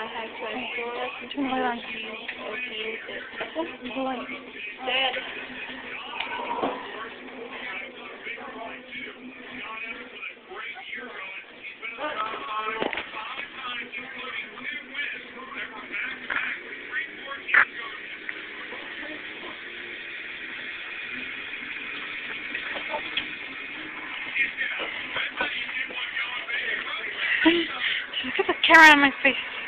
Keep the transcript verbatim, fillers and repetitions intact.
I have to install it. Turn the light on. He's okay with it. Turn the light. Dad. Look at the camera on my face.